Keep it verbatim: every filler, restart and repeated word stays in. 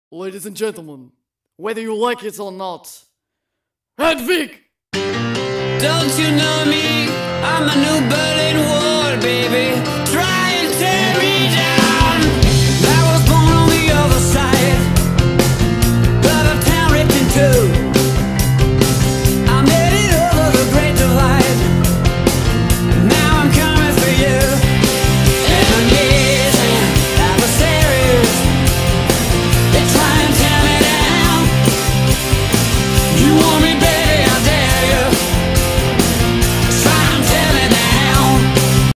Ladies and gentlemen, whether you like it or not, Hedwig! Don't you know me? I'm a new Berlin Wall, baby.